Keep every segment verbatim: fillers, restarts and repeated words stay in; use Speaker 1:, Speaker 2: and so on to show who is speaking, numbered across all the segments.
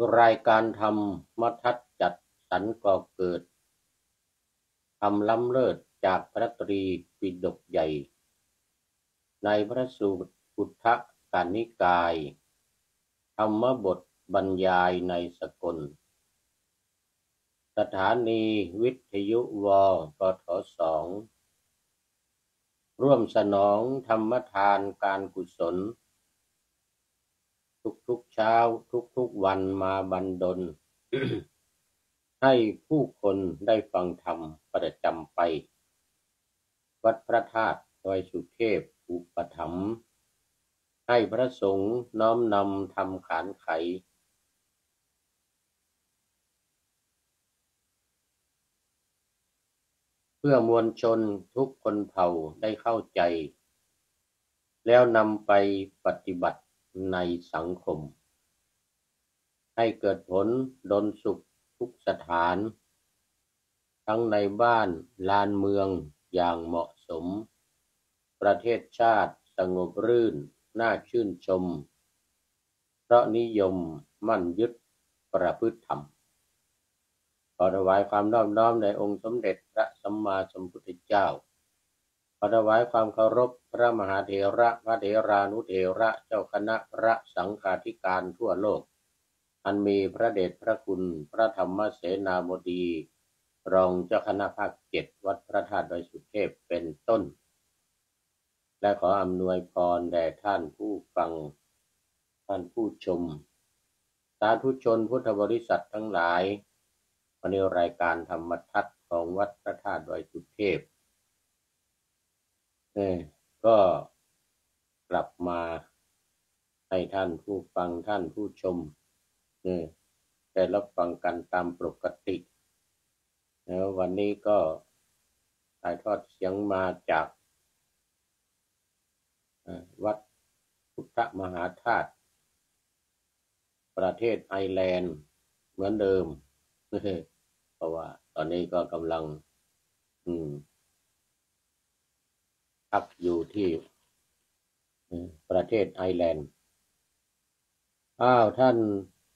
Speaker 1: รายการธรรมทัศน์จัดสรรก่อเกิดธรรมล้ำเลิศจากพระตรีปิฎกใหญ่ในพระสูตรพุทธกนิกายธรรมบทบรรยายในสกลสถานีวิทยุวปทสองร่วมสนองธรรมทานการกุศลทุกๆเช้าทุกๆวันมาบันดล ให้ผู้คนได้ฟังธรรมประจำไปวัดพระธาตุดอยสุเทพอุปถัมภ์ให้พระสงฆ์น้อมนำธรรมขานไขเพื่อมวลชนทุกคนเผ่าได้เข้าใจแล้วนำไปปฏิบัติในสังคมให้เกิดผลดลสุขทุกสถานทั้งในบ้านลานเมืองอย่างเหมาะสมประเทศชาติสงบรื่นน่าชื่นชมเพราะนิยมมั่นยึดประพฤติธรรมขอถวายความนอบน้อมในองค์สมเด็จพระสัมมาสัมพุทธเจ้าขอถวายความเคารพพระมหาเถระพระเถรานุเถระเจ้าคณะพระสังฆาธิการทั่วโลกอันมีพระเดชพระคุณพระธรรมเสนาบดีรองเจ้าคณะภาคเจ็ดวัดพระธาตุดอยสุเทพเป็นต้นและขออำนวยพรแด่ท่านผู้ฟังท่านผู้ชมสาธุชนพุทธบริษัททั้งหลายวันนี้รายการธรรมทัศน์ของวัดพระธาตุดอยสุเทพเนี่ยก็กลับมาให้ท่านผู้ฟังท่านผู้ชมเนี่ยได้รับฟังกันตามปกติแล้ววันนี้ก็ถ่ายทอดเสียงมาจากวัดพุทธมหาธาตุประเทศไอร์แลนด์เหมือนเดิมเพราะว่าตอนนี้ก็กำลังอืมพักอยู่ที่ประเทศไอร์แลนด์อ้าวท่าน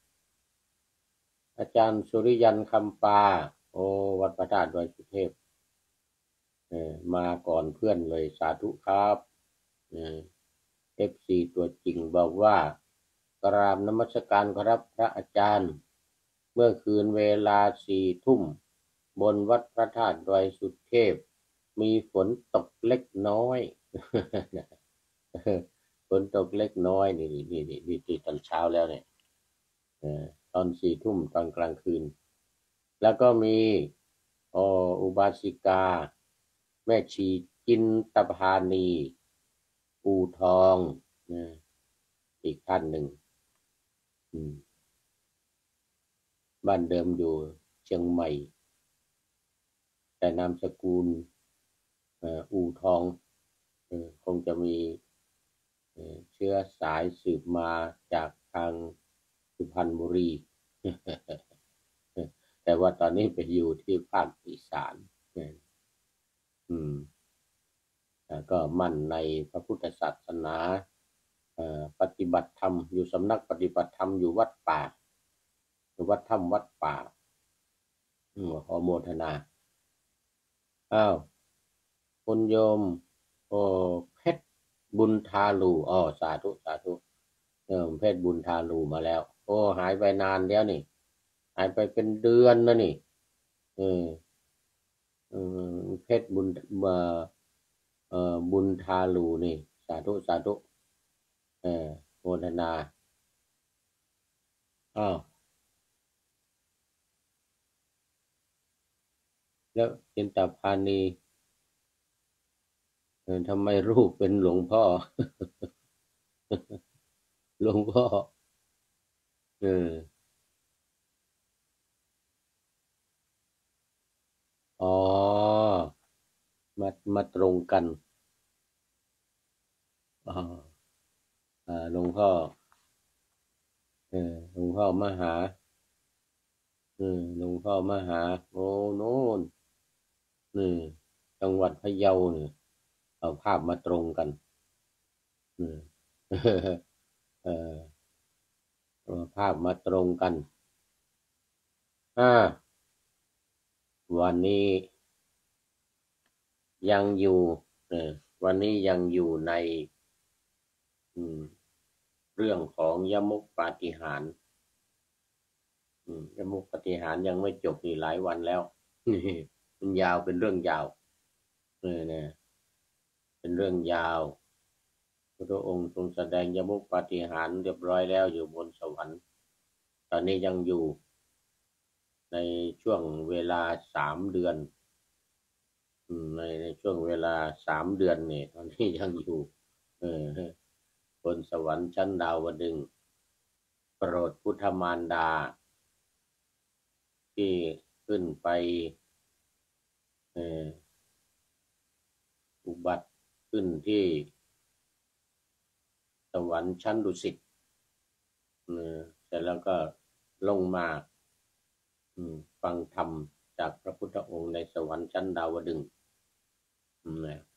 Speaker 1: อาจารย์สุริยันคำปาโอวัดพระธาตุดอยสุเทพเออมาก่อนเพื่อนเลยสาธุครับเออเอฟซีตัวจริงบอกว่ากราบนมัสการครับพระอาจารย์เมื่อคืนเวลาสี่ทุ่มบนวัดพระธาตุดอยสุเทพมีฝนตกเล็กน้อย ฝนตกเล็กน้อยนี่นี่นี่นี่ที่ตอนเช้าแล้วเนี่ยตอนสี่ทุ่มตอนกลางคืนแล้วก็มีออุบาสิกาแม่ชีจินตภานีปูทองอีกท่านหนึ่งบ้านเดิมอยู่เชียงใหม่แต่นามสกุลอู่ทองคงจะมีเชื้อสายสืบมาจากทางสุพรรณบุรีแต่ว่าตอนนี้ไปอยู่ที่ภาคอีสานอืมก็มั่นในพระพุทธศาสนาปฏิบัติธรรมอยู่สำนักปฏิบัติธรรมอยู่วัดป่าวัดถ้ำวัดป่าขอโมทนาอ้าวคุณโยมโอ้เพชรบุญทาลูอ๋อสาธุสาธุเออเพชรบุญทาลูมาแล้วโอ้หายไปนานแล้วนี่หายไปเป็นเดือนนะนี่เออเออเพชรบุญเอ่อบุญทาลูนี่สาธุสาธุเออโมทนาอ้าวแล้วจินตภานีเออทำไมรูปเป็นหลวงพ่อ หลวงพ่อเอออ๋อมามาตรงกันอ๋ออ่าหลวงพ่อเออหลวงพ่อมหาเออหลวงพ่อมหาโอ้โน่นนี่จังหวัดพะเยาเนี่ยเอาภาพมาตรงกันเออเออภาพมาตรงกันอ่าวันนี้ยังอยู่เออวันนี้ยังอยู่ในอืมเรื่องของยมุกปาฏิหาริย์อืมยมุกปาฏิหาริย์ยังไม่จบนี่หลายวันแล้วนี่มันยาวเป็นเรื่องยาวเออเนี่ยเป็นเรื่องยาวพระองค์ทรงแสดงยมุกปาฏิหาริย์เรียบร้อยแล้วอยู่บนสวรรค์ตอนนี้ยังอยู่ในช่วงเวลาสามเดือนอืมในในช่วงเวลาสามเดือนนี่ตอนนี้ยังอยู่เออบนสวรรค์ชั้นดาวดึงส์โปรดพุทธมารดาที่ขึ้นไปเอออุบัติขึ้นที่สวรรค์ชั้นดุสิตเออเสร็จแล้วก็ลงมาอืมฟังธรรมจากพระพุทธองค์ในสวรรค์ชั้นดาวดึงส์อืมนะ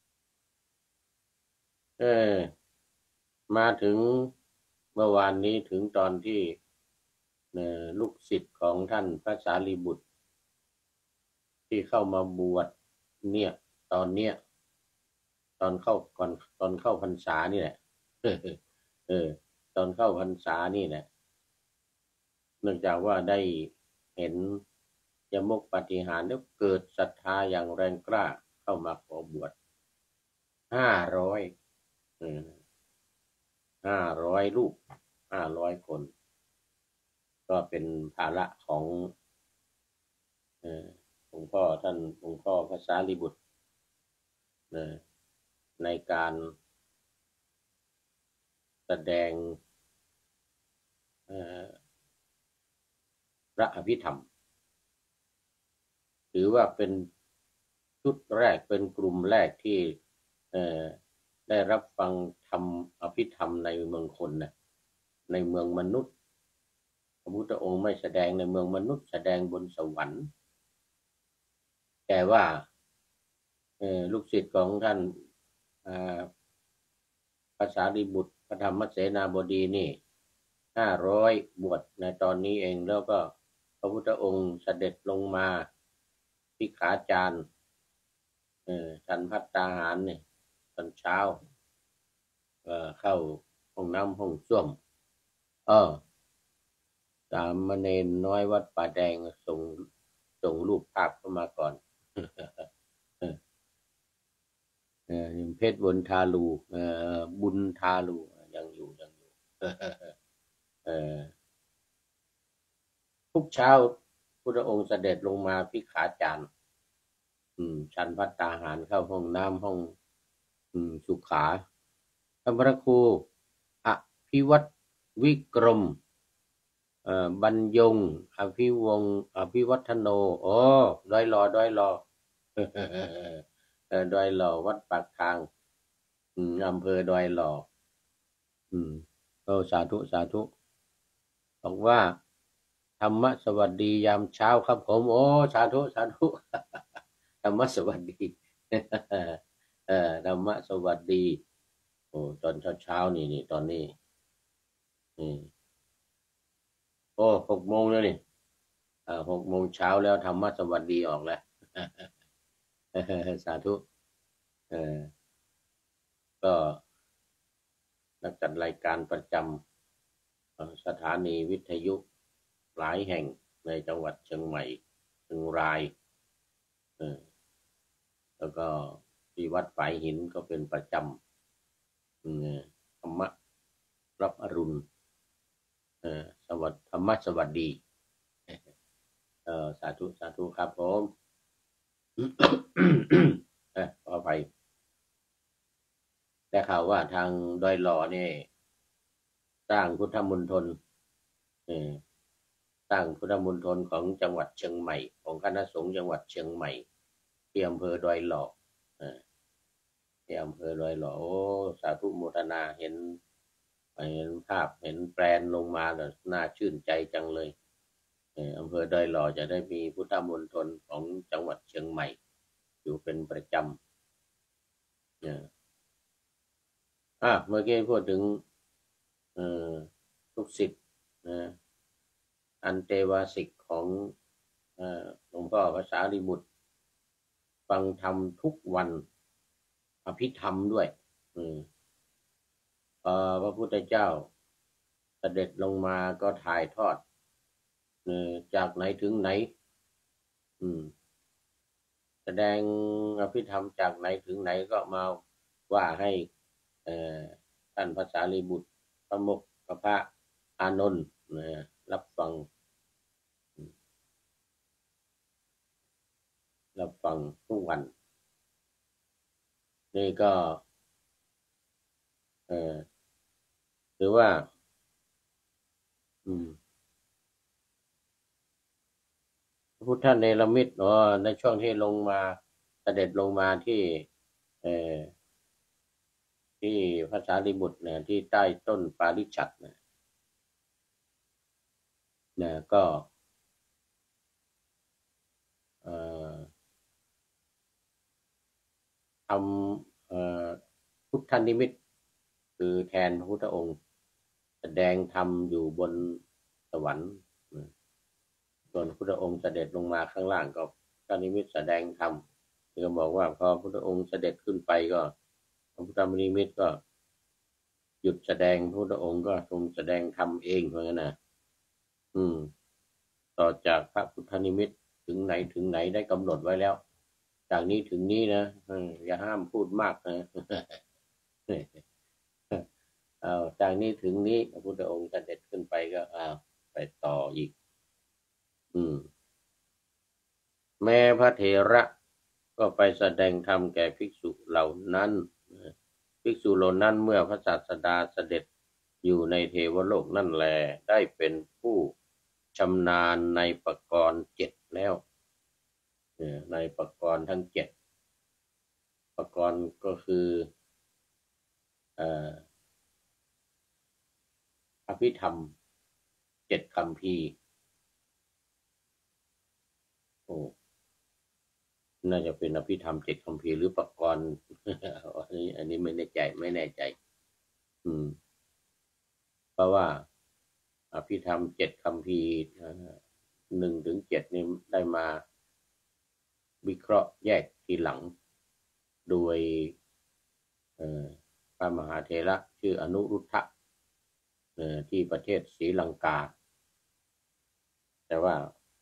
Speaker 1: เออมาถึงเมื่อวานนี้ถึงตอนที่เอ่อลูกศิษย์ของท่านพระสารีบุตรที่เข้ามาบวชเนี่ยตอนเนี้ยตอนเข้าก่อนตอนเข้าพรรษานี่แหละเออเออตอนเข้าพรรษานี่แหละเนื่องจากว่าได้เห็นยมกปาฏิหาริย์แล้วเกิดศรัทธาอย่างแรงกล้าเข้ามาขอบวชห้าร้อยเออห้าร้อยรูปห้าร้อยคนก็เป็นภาระของเออหลวงพ่อท่านหลวงพ่อพระสารีบุตรเออในการแสดงเอ่อพระอภิธรรมถือว่าเป็นชุดแรกเป็นกลุ่มแรกที่เอ่อได้รับฟังธรรมอภิธรรมในเมืองคนนะในเมืองมนุษย์พระพุทธองค์ไม่แสดงในเมืองมนุษย์แสดงบนสวรรค์แต่ว่าเอ่อลูกศิษย์ของท่านอ่าพระสารีบุตรพระธรรมเสนาบดีนี่ห้าร้อยบวชในตอนนี้เองแล้วก็พระพุทธองค์เสด็จลงมาภิกขาจารย์เออฉันภัตตาหารเนี่ยตอนเช้าเอ่อเข้าห้องน้ำห้องส้วมเออสามเณรน้อยวัดป่าแดงส่งส่งรูปภาพเข้ามาก่อนเออเออเพชรบนทาลูเออบุญทาลูยังอยู่ยังอยู่เออทุกเช้าพุทธองค์เสด็จลงมาภิกขาจารย์อืมฉันภัตตาหารเข้าห้องน้ำห้องอืมสุขาท่านพระครูอภิวัตวิกรมเอ่อบรรยงอภิวงศ์อภิวัฒโนโอ้ดอยหลอดอยหลอเออดอยหล่อวัดปากทางอืมอำเภอดอยหล่ออืมโอ้สาธุสาธุบอกว่าธรรมะสวัสดียามเช้าครับผมโอ้สาธุสาธุธรรมะสวัสดีเออธรรมะสวัสดีโอ้ตอนเช้าเช้านี่นี่ตอนนี้อืมโอ้หกโมงแล้วนี่อ่าหกโมงเช้าแล้วธรรมะสวัสดีออกแล้วสาธุเออก็นักจัดรายการประจำสถานีวิทยุหลายแห่งในจังหวัดเชียงใหม่เชียงรายเออแล้วก็ที่วัดฝายหินก็เป็นประจำเออธรรมะรับอรุณเออสวัสดีธรรมะสวัสดีเออสาธุสาธุครับผมเออขออภัยได้ข่าวว่าทางดอยหล่อนี่สร้างพุทธมณฑลเออสร้างพุทธมณฑลของจังหวัดเชียงใหม่ของคณะสงฆ์จังหวัดเชียงใหม่ที่อำเภอดอยหล่อเออที่อำเภอดอยหล่อโอ้สาธุโมทนาเห็นเห็นภาพเห็นแปลนลงมาแล้วน่าชื่นใจจังเลยเอออำเภอดอยหล่อจะได้มีพุทธมณฑลของจังหวัดเชียงใหม่อยู่เป็นประจำเนี่ยอ่ะเมื่อกี้พูดถึงเอ่อลูกศิษย์นะอันเตวาสิกของเอ่อหลวงพ่อพระสารีบุตรฟังธรรมทุกวันอภิธรรมด้วยอืมพอพระพุทธเจ้าเสด็จลงมาก็ถ่ายทอดเออจากไหนถึงไหนอืมแสดงอภิธรรมจากไหนถึงไหนก็มาว่าให้เอ่อท่านพระสารีบุตรพระโมคคัลลาอานนท์นะรับฟังรับฟังทุกวันนี่ก็เออหรือว่าอืมพระพุทธเนรมิตอ๋อในช่วงที่ลงมาเสด็จลงมาที่เออที่พระสารีบุตรเนี่ยที่ใต้ต้นปาริชัตเนี่ยนะก็เอ่อทำเอ่อพุทธนิมิตคือแทนพระพุทธองค์แสดงธรรมอยู่บนสวรรค์ส่วนพระพุทธองค์เสด็จลงมาข้างล่างก็พระนิมิตแสดงธรรมที่ก็บอกว่าพอพระพุทธองค์เสด็จขึ้นไปก็พระพุทธนิมิตก็หยุดแสดงพระพุทธองค์ก็ทรงแสดงธรรมเองเพราะงั้นนะอืมต่อจากพระพุทธนิมิตถึงไหนถึงไหนได้กำหนดไว้แล้วจากนี้ถึงนี้นะอย่าห้ามพูดมากนะเอาจากนี้ถึงนี้พระพุทธองค์เสด็จขึ้นไปก็อ้าวไปต่ออีกอืมแม้พระเถระก็ไปแสดงธรรมแก่ภิกษุเหล่านั้นภิกษุเหล่านั้นเมื่อพระศาสดาเสด็จอยู่ในเทวโลกนั่นแลได้เป็นผู้ชำนาญในปกรณ์เจ็ดแล้วในปกรณ์ทั้งเจ็ดปกรณ์ก็คือเอ่ออภิธรรมเจ็ดคัมภีร์โอ้น่าจะเป็นอภิธรรมเจ็ดคัมภีร์หรือปกรณ์อันนี้อันนี้ไม่แน่ใจไม่แน่ใจอืมเพราะว่าอภิธรรมเจ็ดคัมภีร์หนึ่งถึงเจ็ดนี่ได้มาวิเคราะห์แยกทีหลังโดยพระมหาเถระชื่ออนุรุทธะที่ประเทศศรีลังกาแต่ว่า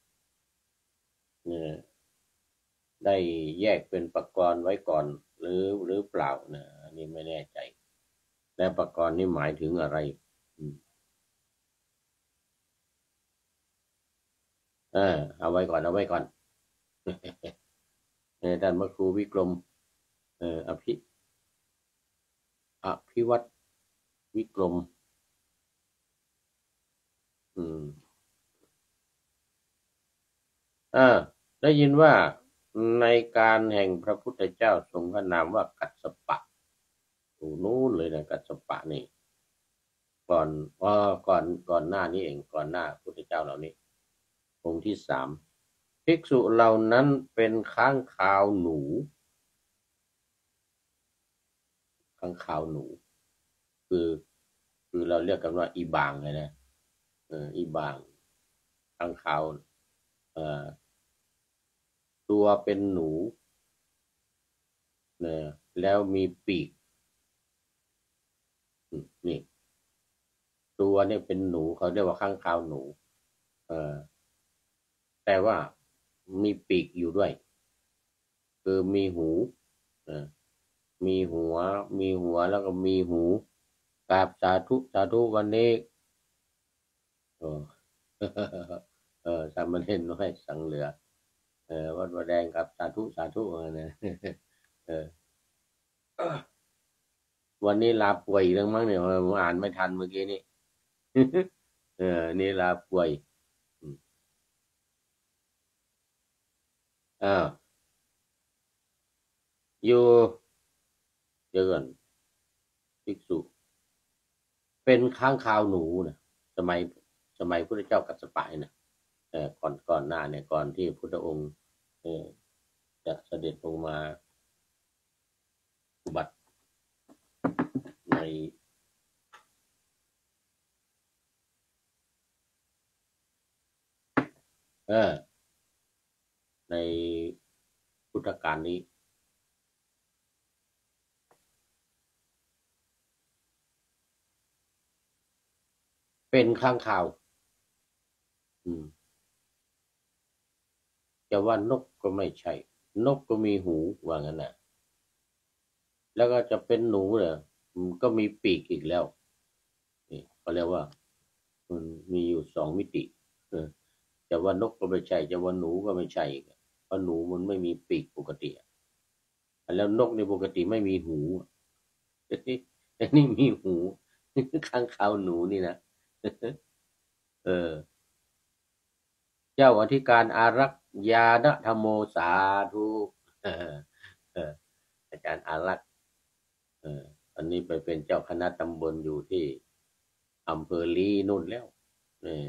Speaker 1: ได้แยกเป็นปกรณ์ไว้ก่อนหรือหรือเปล่านะอันนี้ไม่แน่ใจและปกรณ์นี่หมายถึงอะไรเออเอาไว้ก่อนเอาไว้ก่อนท่านพระครูวิกรมเอ่ออภิอภิวัตรวิกรมอืมอ่าได้ยินว่าในการแห่งพระพุทธเจ้าทรงพระนามว่ากัสสปะอยู่นู้นเลยนะกัสสปะนี่ก่อนอ๋อก่อนก่อนหน้านี้เองก่อนหน้าพุทธเจ้าเหล่านี้องค์ที่สามภิกษุเหล่านั้นเป็นค้างคาวหนูค้างคาวหนูคือคือเราเรียกกันว่าอีบางเลยนะเอออีบางค้างคาวเอ่อตัวเป็นหนูเนี่ยแล้วมีปีกนี่ตัวเนี่ยเป็นหนูเขาเรียกว่าค้างคาวหนูเออแต่ว่ามีปีกอยู่ด้วยคือมีหูเออมีหัวมีหัวแล้วก็มีหูกราบสาธุสาธุวันนี้เออเออสามเณรน้อยสังเหลือเออวัดวาแดงกับสาธุสาธุเนี่ยเออวันนี้ลาป่วยเรื่องมั้งเนี่ยอ่านไม่ทันเมื่อกี้นี้เออนี่ลาป่วยอ้าวอยู่เดี๋ยวก่อนภิกษุเป็นค้างคาวหนูนะสมัยสมัยพระเจ้ากัสสปะนะเออก่อนก่อนหน้าเนี่ยก่อนที่พุทธองค์เออจะเสด็จลงมาอุบัติในเออในพุทธกาลนี้เป็นข้างคาวอืมจะว่านกก็ไม่ใช่นกก็มีหูว่างั้นนะแล้วก็จะเป็นหนูเนี่ยมันก็มีปีกอีกแล้วนี่เขาเรียกว่ามันมีอยู่สองมิติเออจะว่านกก็ไม่ใช่จะว่าหนูก็ไม่ใช่อีกเพราะหนูมันไม่มีปีกปกติแล้วนกในปกติไม่มีหูอันนี้มีหูข้างคาวหนูนี่นะเออเจ้าอธิการอารักษ์ยาณธรรมโมสาธุเออเอออาจารย์อารักษ์เอออันนี้ไปเป็นเจ้าคณะตำบลอยู่ที่อำเภอลีนู่นแล้วเออ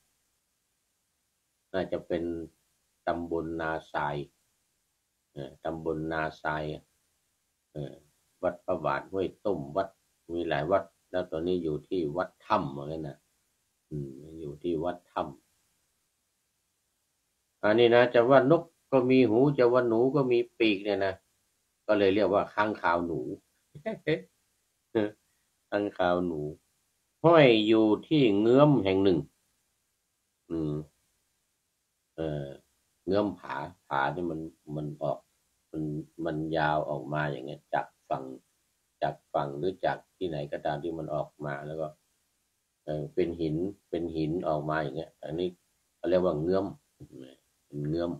Speaker 1: น่าจะเป็นตำบลนาทรายเออตำบลนาทรายเออวัดประบาทห้วยต้มวัดมีหลายวัดแล้วตอนนี้อยู่ที่วัดถ้ำเหมือนกันนะอืมอยู่ที่วัดถ้ำอันนี้นะจะว่านกก็มีหูจะว่าหนูก็มีปีกเนี่ยนะก็เลยเรียกว่าค้างคาวหนูค้างคาวหนูห้อยอยู่ที่เงื้อมแห่งหนึ่งอืมเออเงื้อมผาผาที่มันมันออกมันมันยาวออกมาอย่างเงี้ยจากฝั่งจากฝั่งหรือจากที่ไหนก็ตามที่มันออกมาแล้วก็เออเป็นหินเป็นหินออกมาอย่างเงี้ยอันนี้เขาเรียกว่าเงื้อมเป็นเงื้อม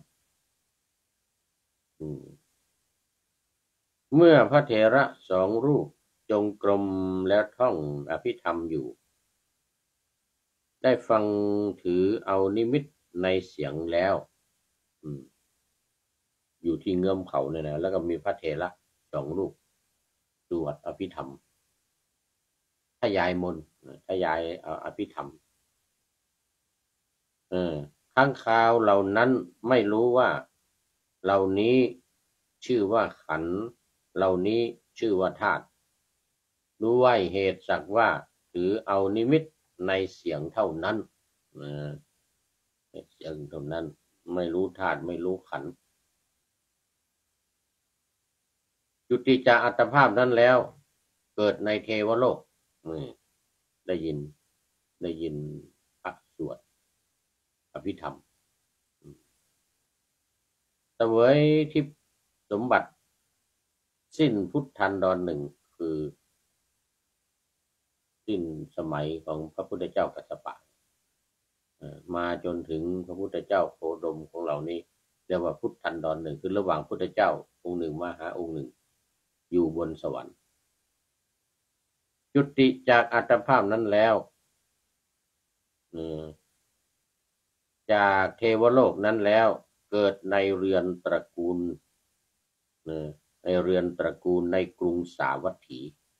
Speaker 1: อืมเมื่อพระเถระสองรูปจงกรมแล้วท่องอภิธรรมอยู่ได้ฟังถือเอานิมิตในเสียงแล้วอืม อยู่ที่เงื้อมเขาเนี่ยนะแล้วก็มีพระเถระสองรูปสวดอภิธรรมทยายมนต์ทยายอภิธรรมเออข้างคาวเหล่านั้นไม่รู้ว่าเหล่านี้ชื่อว่าขันธ์เหล่านี้ชื่อว่าธาตุรู้ไว้เหตุสักว่าถือเอานิมิตในเสียงเท่านั้นเออเสียงเท่านั้นไม่รู้ธาตุไม่รู้ขันธ์จุติจากอัตภาพนั้นแล้วเกิดในเทวโลกนี่ ได้ยินได้ยินพระสวดอภิธรรมเสวยทิพย์สมบัติสิ้นพุทธันดรหนึ่งคือสิ้นสมัยของพระพุทธเจ้ากัสสปะมาจนถึงพระพุทธเจ้าโคดมของเรานี้เรียกว่าพุทธันดรหนึ่งคือระหว่างพุทธเจ้าองค์หนึ่งมาหาองค์หนึ่งอยู่บนสวรรค์จุติจากอัตภาพนั้นแล้วจากเทวโลกนั้นแล้วเกิดในเรือนตระกูลในเรือนตระกูลในกรุงสาวัตถี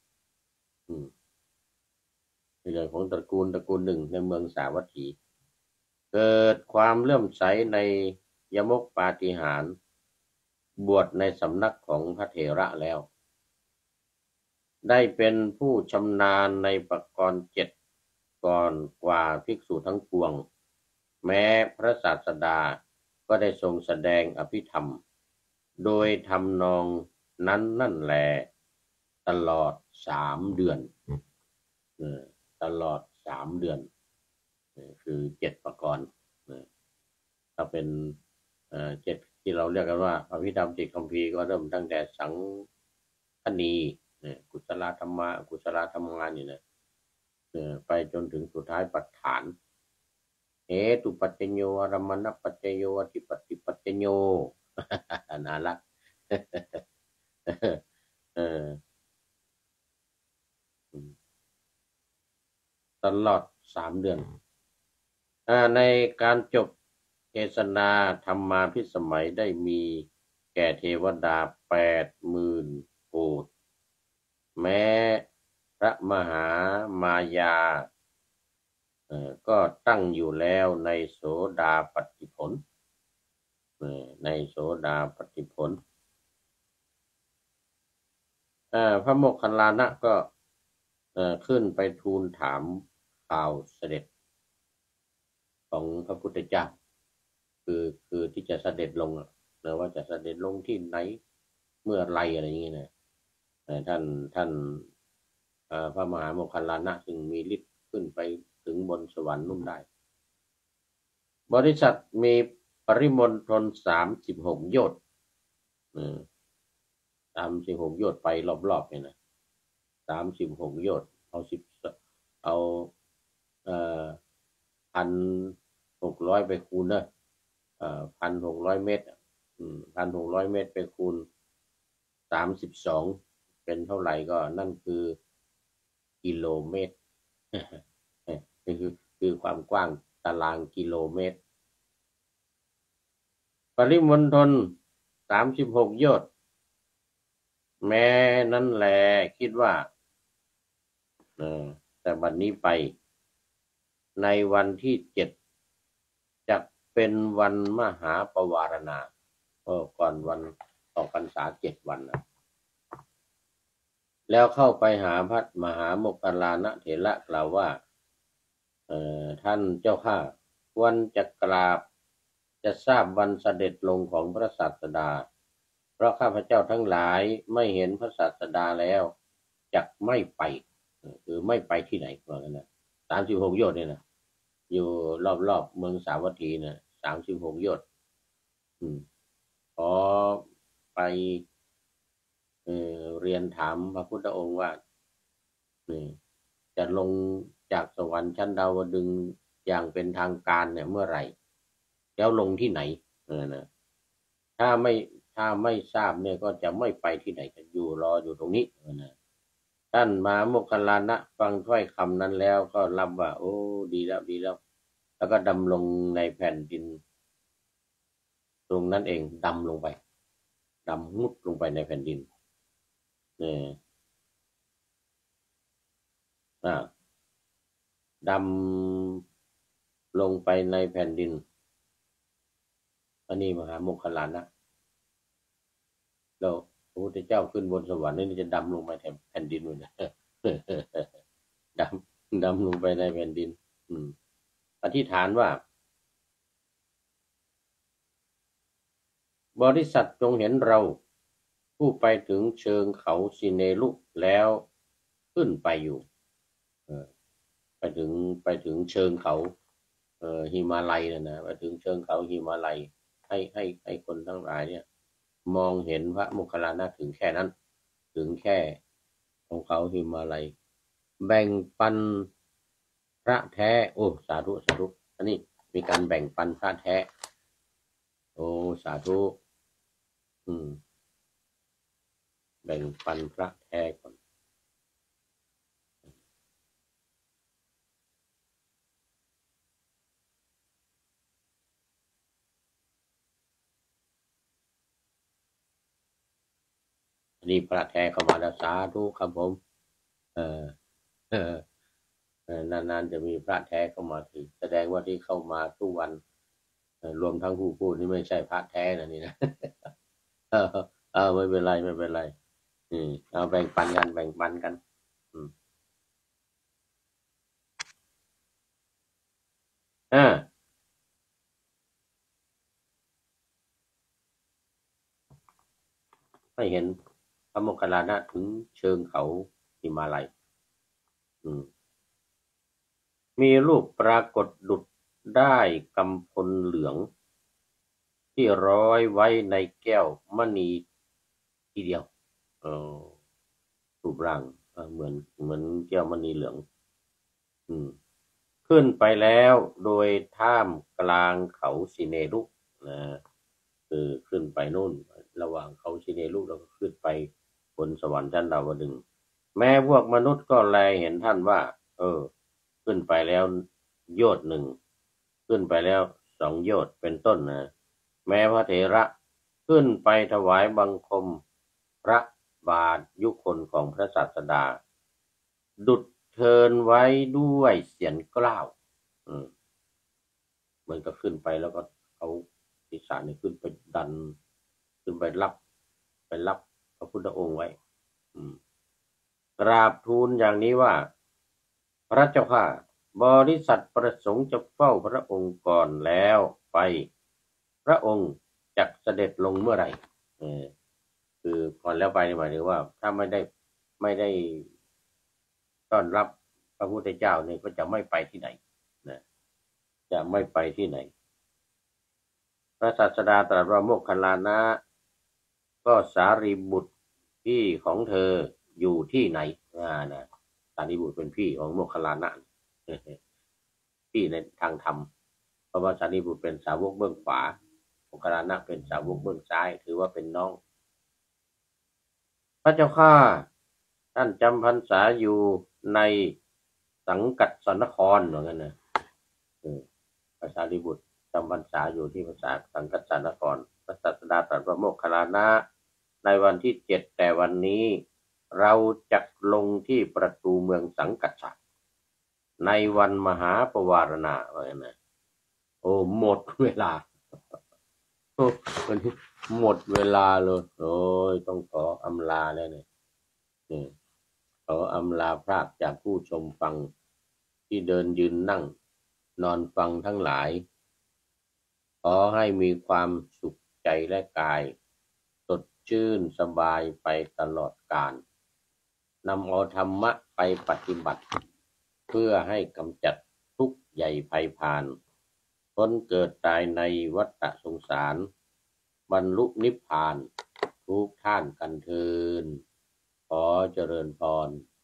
Speaker 1: ในเรื่องของตระกูลตระกูลหนึ่งในเมืองสาวัตถีเกิดความเลื่อมใสในยมกปาฏิหาริย์บวชในสำนักของพระเถระแล้วได้เป็นผู้ชำนาญในปกรณ์เจ็ดก่อนกว่าภิกษุทั้งปวงแม้พระศาสดาก็ได้ทรงแสดงอภิธรรมโดยทำนองนั้นนั่นแลตลอดสามเดือนตลอดสามเดือนคือเจ็ดประกรณ์ถ้าเป็นเจ็ดที่เราเรียกกันว่าอภิธรรมเจ็ดคัมภีร์ก็เริ่มตั้งแต่สังคณีกุศลธรรมะกุศลธรรมงานนี่นะไปจนถึงสุดท้ายปัฏฐานเหตุปัจจโยอารมณปัจจโยอธิปติปัจจโยน่ารักเออตลอดสามเดือนในการจบเทศนาธรรมาภิสมัยได้มีแก่เทวดาแปดหมื่นโกฏแม้พระมหามายาก็ตั้งอยู่แล้วในโสดาปัตติผลในโสดาปัตติผลพระโมคคัลลานะก็ขึ้นไปทูลถามข่าวเสด็จของพระพุทธเจ้าคือคือที่จะเสด็จลงนะว่าจะเสด็จลงที่ไหนเมื่อไรอะไรอย่างนี้นะท่านท่านพระมหาโมคคัลลานะจึงมีฤทธิ์ขึ้นไปถึงบนสวรรค์นู่นได้บริษัทมีปริมณฑลสามสิบหกโยชน์สามสิบหกโยชน์ไปรอบๆเนี่ยนะสามสิบหกโยชน์เอาสิบเอาเอ่อพันหกร้อยไปคูณนะเอ่อพันหกร้อยเมตรพันหกร้อยเมตรไปคูณสามสิบสองเป็นเท่าไหร่ก็นั่นคือกิโลเมตรคือคือความกว้างตารางกิโลเมตรปริมณฑลสามสิบหกโยชน์แม้นั้นแหละคิดว่าแต่บัดนี้ไปในวันที่เจ็ดจะเป็นวันมหาปวารณาก่อนวันออกพรรษาเจ็ดวันนะแล้วเข้าไปหาพระมหาโมคคัลลานะเถระกล่าวว่าท่านเจ้าข้าวันจะกราบจะทราบวันเสด็จลงของพระศาสดาเพราะข้าพเจ้าทั้งหลายไม่เห็นพระศาสดาแล้วจักไม่ไปคือไม่ไปที่ไหนว่างั้นนะสามสิบหกโยชน์เนี่ยนะอยู่รอบๆเมืองสาวัตถีนะสามสิบหกโยชน์ขอไปเอ่อเรียนถามพระพุทธองค์ว่าจะลงจากสวรรค์ชั้นดาวดึงส์อย่างเป็นทางการเนี่ยเมื่อไหร่แล้วลงที่ไหนเออนะถ้าไม่ถ้าไม่ทราบเนี่ยก็จะไม่ไปที่ไหนจะอยู่รออยู่ตรงนี้เออนะท่านมหาโมคคัลลานะฟังถ้อยคำนั้นแล้วก็รับว่าโอ้ดีแล้วดีแล้วแล้วก็ดำลงในแผ่นดินตรงนั้นเองดำลงไปดำมุดลงไปในแผ่นดินเนี่ยดำลงไปในแผ่นดินอันนี้มหาโมคคัลลานะแล้วพระพุทธเจ้าขึ้นบนสวรรค์นี่จะดำลงไปแผ่นดินเลยนะดำดำลงไปในแผ่นดินอืมอธิษฐานว่าบริษัทจงเห็นเราผู้ไปถึงเชิงเขาสิเนลุแล้วขึ้นไปอยู่ไปถึงไปถึงเชิงเขาเอ่อหิมาลัยนะนะไปถึงเชิงเขาหิมาลัยให้ให้ให้คนทั้งหลายเนี่ยมองเห็นพระโมคคัลลานะถึงแค่นั้นถึงแค่ของเขาหิมาลัยแบ่งปันพระแท้โอ้สาธุสาธุอันนี้มีการแบ่งปันพระแท้โอ้สาธุอืมแบ่งปันพระแท้ก่อนนี่พระแท้เข้ามาแล้วสาธุครับผมเออเออนานๆจะมีพระแท้เข้ามาถึงแสดงว่าที่เข้ามาทุกวันรวมทั้งผู้พูดนี่ไม่ใช่พระแท้นะนี่นะเออเออไม่เป็นไรไม่เป็นไรอืมเอาแบ่งปันกันแบ่งปันกันอืมอ่าให้เห็นพระโมคคัลลานะถึงเชิงเขาหิมาลัยอืมมีรูปปรากฏดุจได้กำพลเหลืองที่ร้อยไว้ในแก้วมณีทีเดียวเออรูปร่างเหมือนเหมือนแก้วมณีเหลืองอืมขึ้นไปแล้วโดยท่ามกลางเขาสิเนรุนะคือขึ้นไปนู่นระหว่างเขาสิเนรุแล้วก็ขึ้นไปบนสวรรค์ชั้นดาวดึงส์แม้พวกมนุษย์ก็แลเห็นท่านว่าเออขึ้นไปแล้วโยชน์หนึ่งขึ้นไปแล้วสองโยชน์เป็นต้นนะแม้พระเถระขึ้นไปถวายบังคมพระบาทยุคลของพระศาสดาดุจเทินไว้ด้วยเสียงกล้าวอืมมันก็ขึ้นไปแล้วก็เอาศีรษะนี่ขึ้นไปดันขึ้นไปรับไปรับพระพุทธองค์ไว้อืมกราบทูลอย่างนี้ว่าพระเจ้าข้าบริษัทประสงค์จะเฝ้าพระองค์ก่อนแล้วไปพระองค์จักเสด็จลงเมื่อไหร่เออคือก่อนแล้วไปหมายถึงว่าถ้าไม่ได้ไม่ได้ต้อนรับพระพุทธเจ้าเนี่ยก็จะไม่ไปที่ไหนนะจะไม่ไปที่ไหนพระศาสดาตรัสว่าโมคคัลลานะก็สารีบุตรพี่ของเธออยู่ที่ไหนอ่านะสารีบุตรเป็นพี่ของโมคคัลลานะพี่ในทางธรรมเพราะว่าสารีบุตรเป็นสาวกเบื้องขวาโมคคัลลานะเป็นสาวกเบื้องซ้ายถือว่าเป็นน้องพระเจ้าข้าท่านจำพรรษาอยู่ในสังกัดสนครเหมือนกันนะพระสารีบุตรจำพรรษาอยู่ที่ภาษาสังกัดสนครพระศาสดาตรัสว่าโมคคัลลานะในวันที่เจ็ดแต่วันนี้เราจะลงที่ประตูเมืองสังกัดฉะในวันมหาปวารณาว่าอย่างนั้นโอ้หมดเวลาโอ้วันนี้หมดเวลาเลยโอ้ยต้องขออำลาแล้วเนี่ยนี่ขออำลาพรากจากผู้ชมฟังที่เดินยืนนั่งนอนฟังทั้งหลายขอให้มีความสุขใจและกายสดชื่นสบายไปตลอดกาลนำเอาธรรมะไปปฏิบัติเพื่อให้กำจัดทุกข์ใหญ่ภัยพานพ้นเกิดตายในวัฏสงสารบรรลุนิพพานทุกท่านกันเทินขอเจริญพร